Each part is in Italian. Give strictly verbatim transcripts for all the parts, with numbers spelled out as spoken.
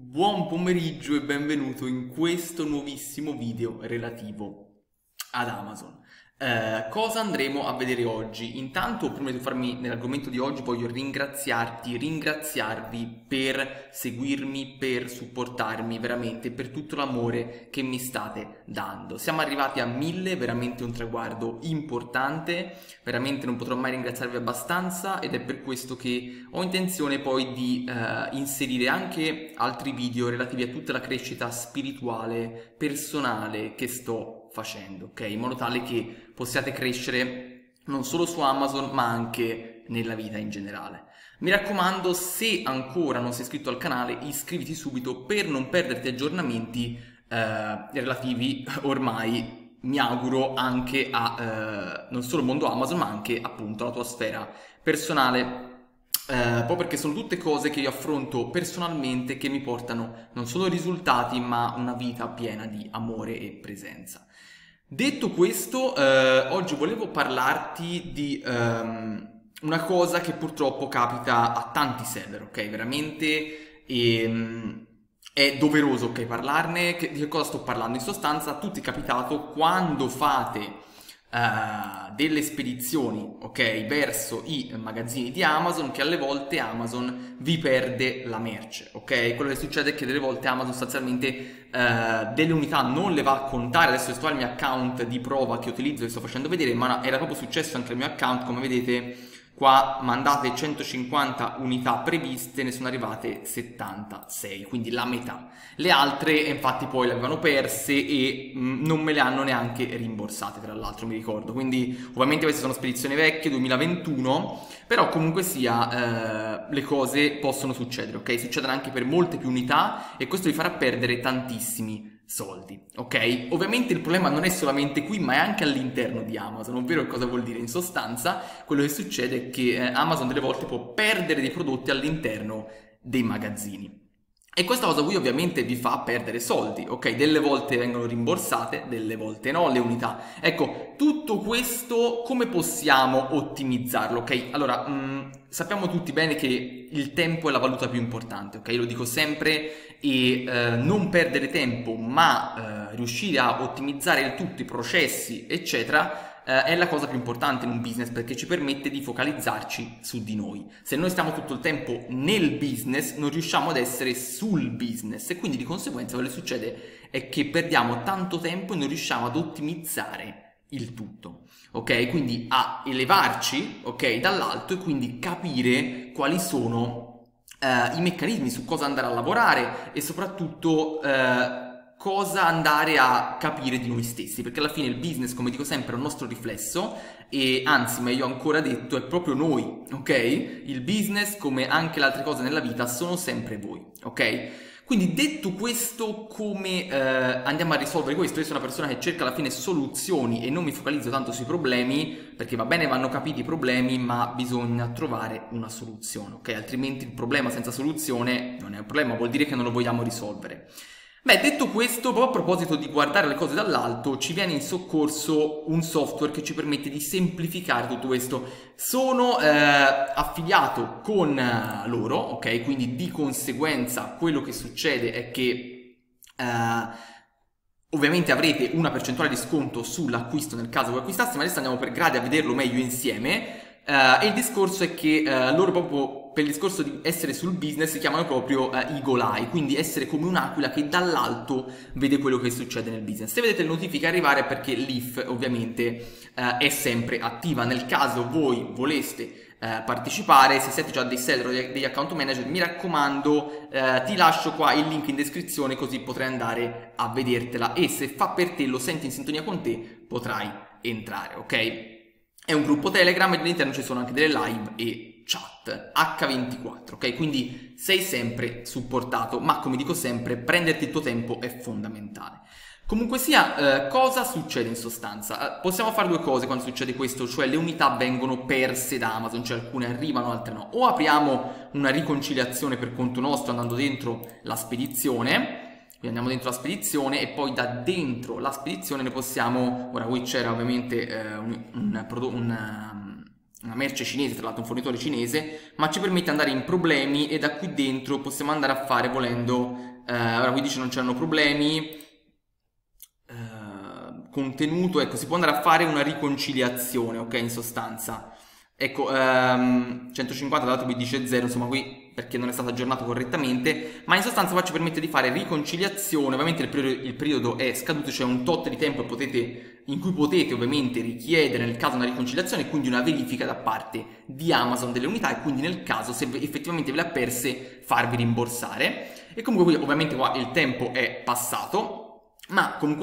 Buon pomeriggio e benvenuto in questo nuovissimo video relativo ad Amazon. Eh, cosa andremo a vedere oggi? Intanto, prima di farmi nell'argomento di oggi, voglio ringraziarti, ringraziarvi per seguirmi, per supportarmi, veramente, per tutto l'amore che mi state dando. Siamo arrivati a mille, veramente un traguardo importante, veramente non potrò mai ringraziarvi abbastanza ed è per questo che ho intenzione poi di eh, inserire anche altri video relativi a tutta la crescita spirituale, personale che sto facendo, ok? In modo tale che possiate crescere non solo su Amazon ma anche nella vita in generale. Mi raccomando, se ancora non sei iscritto al canale, iscriviti subito per non perderti aggiornamenti eh, relativi ormai, mi auguro, anche a eh, non solo il mondo Amazon ma anche appunto alla tua sfera personale. Uh, poi perché sono tutte cose che io affronto personalmente che mi portano non solo risultati ma una vita piena di amore e presenza. Detto questo, uh, oggi volevo parlarti di um, una cosa che purtroppo capita a tanti seller, ok? Veramente e, è doveroso, ok, parlarne. Che, di che cosa sto parlando? In sostanza, a tutti è capitato quando fate Uh, delle spedizioni, ok, verso i magazzini di Amazon, che alle volte Amazon vi perde la merce, ok? Quello che succede è che delle volte Amazon sostanzialmente uh, delle unità non le va a contare. Adesso sto al mio account di prova che utilizzo e sto facendo vedere, ma era proprio successo anche al mio account. Come vedete qua mandate centocinquanta unità previste, ne sono arrivate settantasei, quindi la metà. Le altre infatti poi le avevano perse e mh, non me le hanno neanche rimborsate, tra l'altro mi ricordo. Quindi ovviamente queste sono spedizioni vecchie, duemilaventuno, però comunque sia eh, le cose possono succedere, ok? Succedono anche per molte più unità e questo vi farà perdere tantissimi soldi, ok? Ovviamente il problema non è solamente qui ma è anche all'interno di Amazon, ovvero cosa vuol dire? In sostanza quello che succede è che eh, Amazon delle volte può perdere dei prodotti all'interno dei magazzini. E questa cosa qui ovviamente vi fa perdere soldi, ok? Delle volte vengono rimborsate, delle volte no, le unità. Ecco, tutto questo come possiamo ottimizzarlo, ok? Allora, mh, sappiamo tutti bene che il tempo è la valuta più importante, ok? Lo dico sempre e eh, non perdere tempo, ma eh, riuscire a ottimizzare il tutto, i processi, eccetera, è la cosa più importante in un business, perché ci permette di focalizzarci su di noi. Se noi stiamo tutto il tempo nel business non riusciamo ad essere sul business e quindi di conseguenza quello che succede è che perdiamo tanto tempo e non riusciamo ad ottimizzare il tutto, ok? Quindi a elevarci, ok, dall'alto e quindi capire quali sono uh, i meccanismi, su cosa andare a lavorare e soprattutto uh, cosa andare a capire di noi stessi, perché alla fine il business, come dico sempre, è un nostro riflesso e anzi, meglio ancora detto, è proprio noi, ok? Il business, come anche le altre cose nella vita, sono sempre voi, ok? Quindi detto questo, come eh, andiamo a risolvere questo? Io sono una persona che cerca alla fine soluzioni e non mi focalizzo tanto sui problemi, perché va bene, vanno capiti i problemi, ma bisogna trovare una soluzione, ok? Altrimenti il problema senza soluzione non è un problema, vuol dire che non lo vogliamo risolvere. Beh, detto questo, proprio a proposito di guardare le cose dall'alto, ci viene in soccorso un software che ci permette di semplificare tutto questo. Sono eh, affiliato con eh, loro, ok? Quindi di conseguenza quello che succede è che eh, ovviamente avrete una percentuale di sconto sull'acquisto nel caso voi acquistaste, ma adesso andiamo per gradi a vederlo meglio insieme. Uh, e il discorso è che uh, loro proprio per il discorso di essere sul business si chiamano proprio uh, Eagle Eye, quindi essere come un'aquila che dall'alto vede quello che succede nel business. Se vedete le notifiche arrivare è perché l'I F ovviamente uh, è sempre attiva. Nel caso voi voleste uh, partecipare, se siete già dei seller o degli account manager, mi raccomando, uh, ti lascio qua il link in descrizione così potrai andare a vedertela e se fa per te, lo senti in sintonia con te, potrai entrare, ok? È un gruppo Telegram e all'interno ci sono anche delle live e chat acca ventiquattro, ok? Quindi sei sempre supportato, ma come dico sempre, prenderti il tuo tempo è fondamentale. Comunque sia, eh, cosa succede in sostanza? Eh, possiamo fare due cose quando succede questo, cioè le unità vengono perse da Amazon, cioè alcune arrivano, altre no. O apriamo una riconciliazione per conto nostro andando dentro la spedizione, quindi andiamo dentro la spedizione e poi da dentro la spedizione ne possiamo, ora qui c'era ovviamente eh, un, un, un, una merce cinese, tra l'altro un fornitore cinese, ma ci permette di andare in problemi e da qui dentro possiamo andare a fare volendo eh, ora qui dice non c'erano problemi, eh, contenuto, ecco, si può andare a fare una riconciliazione, ok, in sostanza. Ecco, ehm, centocinquanta dato mi dice zero, insomma qui perché non è stato aggiornato correttamente, ma in sostanza qua ci permette di fare riconciliazione. Ovviamente il periodo, il periodo è scaduto, c'è cioè un tot di tempo potete, in cui potete ovviamente richiedere nel caso una riconciliazione, quindi una verifica da parte di Amazon delle unità, e quindi nel caso se effettivamente ve le ha perse farvi rimborsare. E comunque qui ovviamente qua il tempo è passato, ma comunque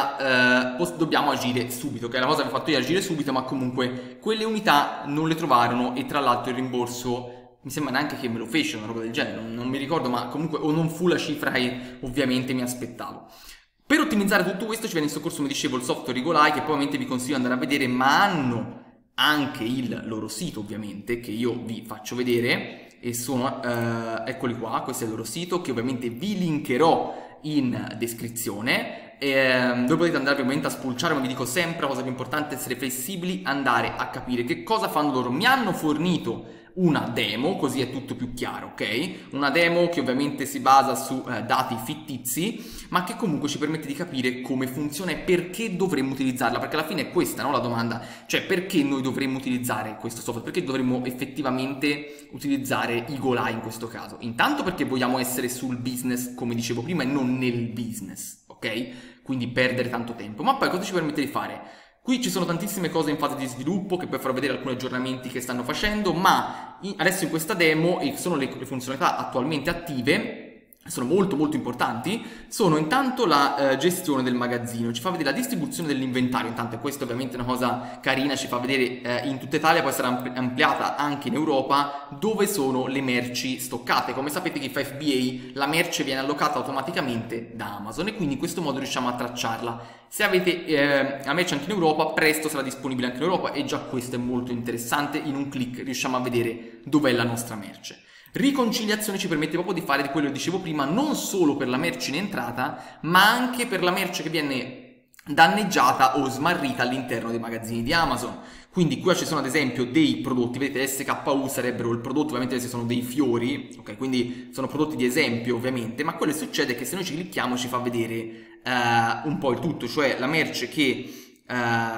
sia eh, dobbiamo agire subito, che è la cosa che ho fatto io, agire subito, ma comunque quelle unità non le trovarono, e tra l'altro il rimborso mi sembra neanche che me lo fece, una roba del genere, non, non mi ricordo, ma comunque o non fu la cifra che ovviamente mi aspettavo. Per ottimizzare tutto questo ci viene in soccorso, come dicevo, il software Igolai, che poi ovviamente vi consiglio di andare a vedere, ma hanno anche il loro sito ovviamente, che io vi faccio vedere, e sono, eh, eccoli qua, questo è il loro sito, che ovviamente vi linkerò in descrizione, eh, dove potete andare ovviamente a spulciare, ma vi dico sempre la cosa più importante: essere flessibili, andare a capire che cosa fanno loro. Mi hanno fornito una demo, così è tutto più chiaro, ok? Una demo che ovviamente si basa su eh, dati fittizi, ma che comunque ci permette di capire come funziona e perché dovremmo utilizzarla, perché alla fine è questa, no, la domanda, cioè perché noi dovremmo utilizzare questo software, perché dovremmo effettivamente utilizzare Igolai in questo caso. Intanto perché vogliamo essere sul business, come dicevo prima, e non nel business, ok? Quindi perdere tanto tempo. Ma poi cosa ci permette di fare? Qui ci sono tantissime cose in fase di sviluppo, che poi farò vedere alcuni aggiornamenti che stanno facendo, ma in, adesso in questa demo, e sono le, le funzionalità attualmente attive, sono molto molto importanti, sono intanto la eh, gestione del magazzino, ci fa vedere la distribuzione dell'inventario, intanto questa ovviamente è una cosa carina, ci fa vedere eh, in tutta Italia, poi sarà ampli ampliata anche in Europa, dove sono le merci stoccate. Come sapete che fa F B A, la merce viene allocata automaticamente da Amazon, e quindi in questo modo riusciamo a tracciarla. Se avete eh, la merce anche in Europa, presto sarà disponibile anche in Europa, e già questo è molto interessante, in un clic riusciamo a vedere dov'è la nostra merce. Riconciliazione ci permette proprio di fare di quello che dicevo prima, non solo per la merce in entrata, ma anche per la merce che viene danneggiata o smarrita all'interno dei magazzini di Amazon. Quindi qui ci sono ad esempio dei prodotti, vedete S K U sarebbero il prodotto, ovviamente questi sono dei fiori, ok? Quindi sono prodotti di esempio ovviamente, ma quello che succede è che se noi ci clicchiamo ci fa vedere eh, un po' il tutto, cioè la merce che eh,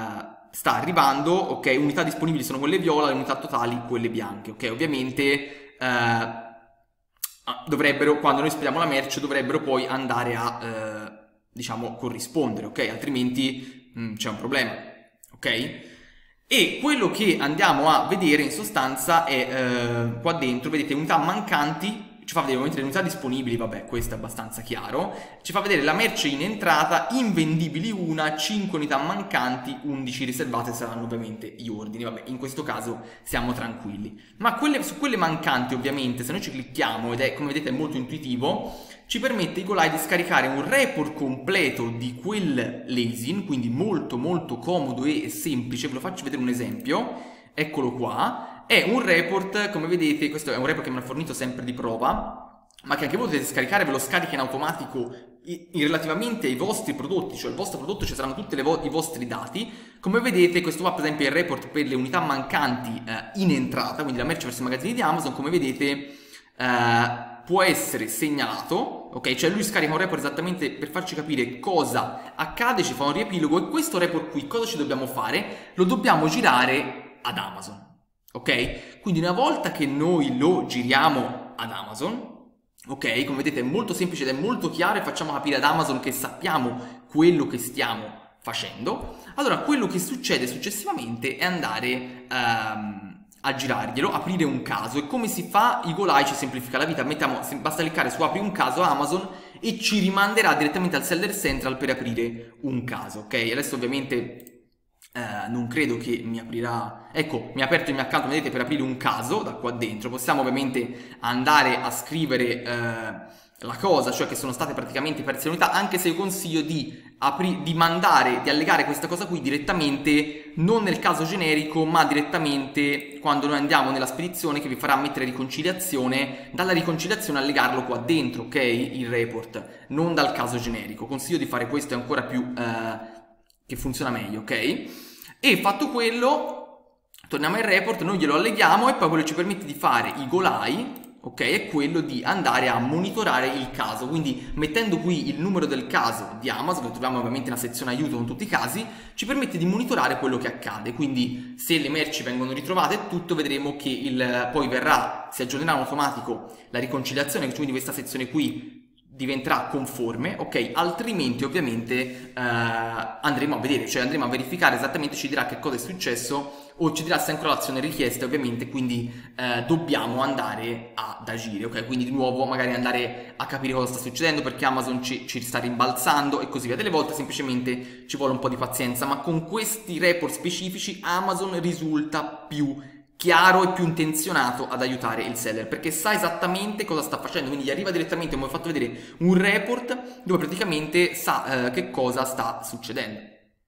sta arrivando, ok? Unità disponibili sono quelle viola, le unità totali quelle bianche, ok? Ovviamente Uh, dovrebbero, quando noi spediamo la merce, dovrebbero poi andare a uh, diciamo corrispondere, ok? Altrimenti c'è un problema, ok? E quello che andiamo a vedere in sostanza è uh, qua dentro, vedete, unità mancanti. Ci fa vedere ovviamente le unità disponibili, vabbè, questo è abbastanza chiaro. Ci fa vedere la merce in entrata, invendibili una, cinque unità mancanti, undici riservate, saranno ovviamente gli ordini. Vabbè, in questo caso siamo tranquilli. Ma quelle, su quelle mancanti ovviamente, se noi ci clicchiamo, ed è, come vedete, è molto intuitivo, ci permette Igolai di scaricare un report completo di quel lazy-in, quindi molto molto comodo e semplice. Ve lo faccio vedere un esempio, eccolo qua. È un report, come vedete, questo è un report che mi ha fornito sempre di prova, ma che anche voi potete scaricare, ve lo scarica in automatico in relativamente ai vostri prodotti, cioè il vostro prodotto ci saranno tutti vo i vostri dati. Come vedete, questo qua per esempio è il report per le unità mancanti eh, in entrata, quindi la merce verso i magazzini di Amazon. Come vedete eh, può essere segnalato, ok? Cioè lui scarica un report esattamente per farci capire cosa accade, ci fa un riepilogo, e questo report qui cosa ci dobbiamo fare? Lo dobbiamo girare ad Amazon. Ok? Quindi una volta che noi lo giriamo ad Amazon, ok? Come vedete è molto semplice ed è molto chiaro, e facciamo capire ad Amazon che sappiamo quello che stiamo facendo. Allora quello che succede successivamente è andare um, a girarglielo, aprire un caso. E come si fa? Igolai ci semplifica la vita. Mettiamo, basta cliccare su apri un caso Amazon e ci rimanderà direttamente al Seller Central per aprire un caso, ok? Adesso ovviamente Uh, non credo che mi aprirà. Ecco, mi ha aperto il mio account, vedete, per aprire un caso da qua dentro. Possiamo ovviamente andare a scrivere uh, la cosa, cioè che sono state praticamente perse le unità, anche se io consiglio di, di mandare, di allegare questa cosa qui direttamente, non nel caso generico, ma direttamente quando noi andiamo nella spedizione, che vi farà mettere riconciliazione, dalla riconciliazione allegarlo qua dentro, ok? Il report, non dal caso generico. Consiglio di fare questo, è ancora più uh, che funziona meglio, ok? E fatto quello, torniamo al report, noi glielo alleghiamo, e poi quello ci permette di fare Igolai, ok, è quello di andare a monitorare il caso. Quindi mettendo qui il numero del caso di Amazon, che troviamo ovviamente nella sezione aiuto con tutti i casi, ci permette di monitorare quello che accade. Quindi se le merci vengono ritrovate e tutto, vedremo che il, poi verrà, si aggiornerà in automatico la riconciliazione, quindi questa sezione qui diventerà conforme, ok? Altrimenti ovviamente eh, andremo a vedere, cioè andremo a verificare esattamente, ci dirà che cosa è successo o ci dirà se ancora l'azione è richiesta, ovviamente, quindi eh, dobbiamo andare ad agire, ok? Quindi di nuovo magari andare a capire cosa sta succedendo, perché Amazon ci, ci sta rimbalzando e così via. Delle volte semplicemente ci vuole un po' di pazienza, ma con questi report specifici Amazon risulta più chiaro e più intenzionato ad aiutare il seller, perché sa esattamente cosa sta facendo, quindi gli arriva direttamente, come ho fatto vedere, un report dove praticamente sa eh, che cosa sta succedendo.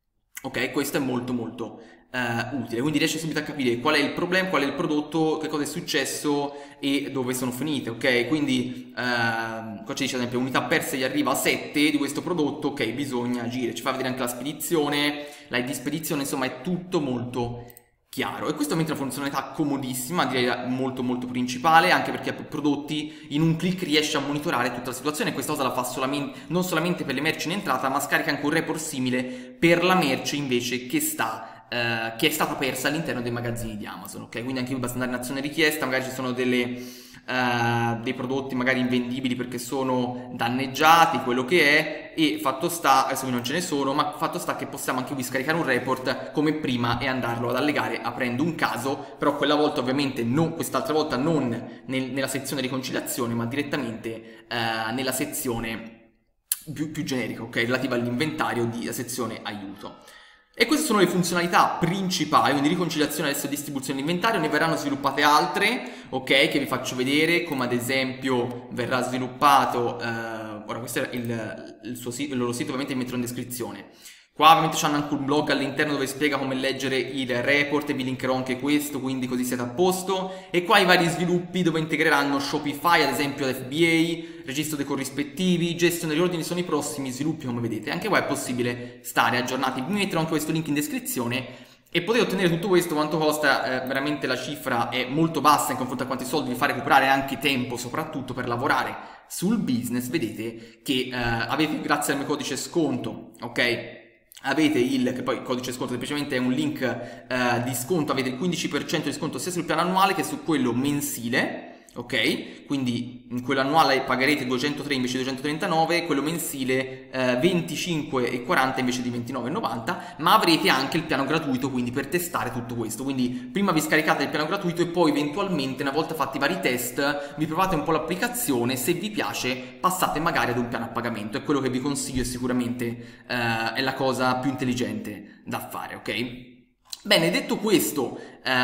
Ok, questo è molto molto eh, utile, quindi riesce subito a capire qual è il problema, qual è il prodotto, che cosa è successo e dove sono finite, ok? Quindi eh, qua ci dice ad esempio unità perse, gli arriva a sette di questo prodotto, ok, bisogna agire, ci fa vedere anche la spedizione, l'I D spedizione, insomma è tutto molto chiaro. E questo è una funzionalità comodissima, direi molto molto principale, anche perché per prodotti in un click riesce a monitorare tutta la situazione. Questa cosa la fa solamente, non solamente per le merci in entrata, ma scarica anche un report simile per la merce invece che sta eh, che è stata persa all'interno dei magazzini di Amazon, ok? Quindi anche qui basta andare in azione richiesta, magari ci sono delle Uh, dei prodotti magari invendibili perché sono danneggiati, quello che è, e fatto sta, adesso qui non ce ne sono, ma fatto sta che possiamo anche qui scaricare un report come prima e andarlo ad allegare aprendo un caso, però quella volta ovviamente non, quest'altra volta non nel, nella sezione riconciliazione, ma direttamente uh, nella sezione più, più generica, ok, relativa all'inventario di sezione aiuto. E queste sono le funzionalità principali, quindi riconciliazione adesso e distribuzione dell'inventario. Ne verranno sviluppate altre, ok, che vi faccio vedere, come ad esempio verrà sviluppato, eh, ora questo è il, il, suo sito, il loro sito, ovviamente vi metterò in descrizione. Qua ovviamente c'hanno anche un blog all'interno dove spiega come leggere il report e vi linkerò anche questo, quindi così siete a posto. E qua i vari sviluppi dove integreranno Shopify, ad esempio l'F B A, registro dei corrispettivi, gestione degli ordini, sono i prossimi sviluppi come vedete. Anche qua è possibile stare aggiornati, vi metterò anche questo link in descrizione. E potete ottenere tutto questo, quanto costa, eh, veramente la cifra è molto bassa in confronto a quanti soldi vi fa recuperare anche tempo, soprattutto per lavorare sul business. Vedete che eh, avete, grazie al mio codice sconto, ok? Avete il, che poi il codice sconto semplicemente è un link eh, di sconto, avete il quindici per cento di sconto sia sul piano annuale che su quello mensile, ok? Quindi in quello annuale pagherete duecentotré invece di duecentotrentanove, quello mensile eh, venticinque e quaranta invece di ventinove e novanta, ma avrete anche il piano gratuito, quindi per testare tutto questo. Quindi prima vi scaricate il piano gratuito e poi eventualmente, una volta fatti i vari test, vi provate un po' l'applicazione, se vi piace passate magari ad un piano a pagamento. È quello che vi consiglio e sicuramente eh, è la cosa più intelligente da fare, ok? Bene, detto questo,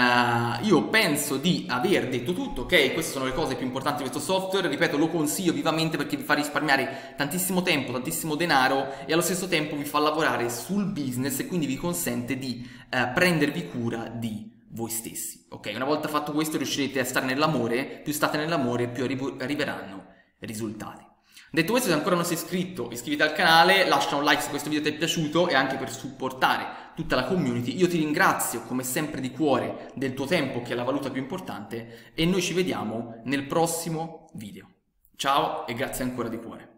eh, io penso di aver detto tutto, ok? Queste sono le cose più importanti di questo software, ripeto, lo consiglio vivamente perché vi fa risparmiare tantissimo tempo, tantissimo denaro e allo stesso tempo vi fa lavorare sul business e quindi vi consente di eh, prendervi cura di voi stessi, ok? Una volta fatto questo riuscirete a stare nell'amore, più state nell'amore più arri- arriveranno risultati. Detto questo, se ancora non sei iscritto, iscriviti al canale, lascia un like se questo video ti è piaciuto e anche per supportare tutta la community. Io ti ringrazio come sempre di cuore del tuo tempo, che è la valuta più importante, e noi ci vediamo nel prossimo video. Ciao e grazie ancora di cuore.